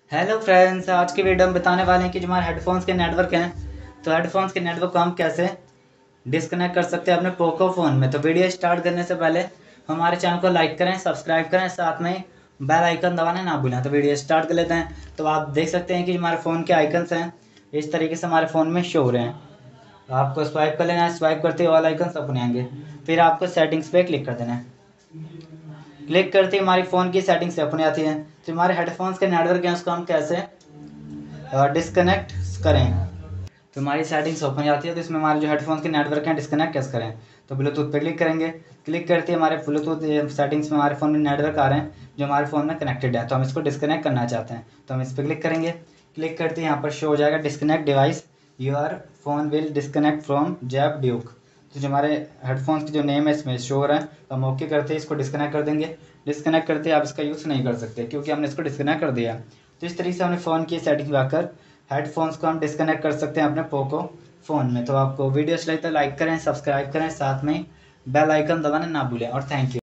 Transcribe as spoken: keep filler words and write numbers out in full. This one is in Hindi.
हेलो फ्रेंड्स, आज की वीडियो में बताने वाले हैं कि जो हमारे हेडफोन्स के नेटवर्क हैं, तो हेडफोन्स के नेटवर्क को हम कैसे डिस्कनेक्ट कर सकते हैं अपने पोको फ़ोन में। तो वीडियो स्टार्ट करने से पहले हमारे चैनल को लाइक करें, सब्सक्राइब करें, साथ में बेल आइकन दबाना ना भूलें। तो वीडियो स्टार्ट कर लेते हैं। तो आप देख सकते हैं कि हमारे फ़ोन के आइकन्स हैं, इस तरीके से हमारे फ़ोन में शो हो रहे हैं। आपको स्वाइप कर लेना है, स्वाइप करते ही ऑल आइकन्स अपने आएंगे। फिर आपको सेटिंग्स पे क्लिक कर देना है। क्लिक करते ही हमारी फ़ोन की सेटिंग्स अपने आती है। तो हमारे हेडफोन्स के नेटवर्क हैं, उसको हम कैसे डिस्कनेक्ट करें। तो हमारी सेटिंग्स ओपन जाती है। तो इसमें हमारे जो हेडफोन्स के नेटवर्क हैं डिस्कनेक्ट कैसे करें, तो ब्लूटूथ पे क्लिक करेंगे। क्लिक करते ही हमारे ब्लूटूथ सेटिंग्स में हमारे फ़ोन में नेटवर्क आ रहे हैं जो हमारे फ़ोन में कनेक्टेड है। तो हम इसको डिस्कनेक्ट करना चाहते हैं, तो हम इस पर क्लिक करेंगे। क्लिक करते ही यहाँ पर शो हो जाएगा disconnect device, your phone will disconnect from जैप ड्यूक। तो जो हमारे हेडफोन्स की जो नेम है इसमें शो हो रहा है, तो हम ओके करते ही इसको डिस्कनेक्ट कर देंगे। डिस्कनेक्ट करते ही आप इसका यूज़ नहीं कर सकते क्योंकि हमने इसको डिस्कनेक्ट कर दिया। तो इस तरीके से हमने फ़ोन की सेटिंग में आकर हेडफोन्स को हम डिस्कनेक्ट कर सकते हैं अपने पोको फ़ोन में। तो आपको वीडियो अच्छी लगी तो लाइक करें, सब्सक्राइब करें, साथ में बेल आइकन दबाना ना भूलें। और थैंक यू।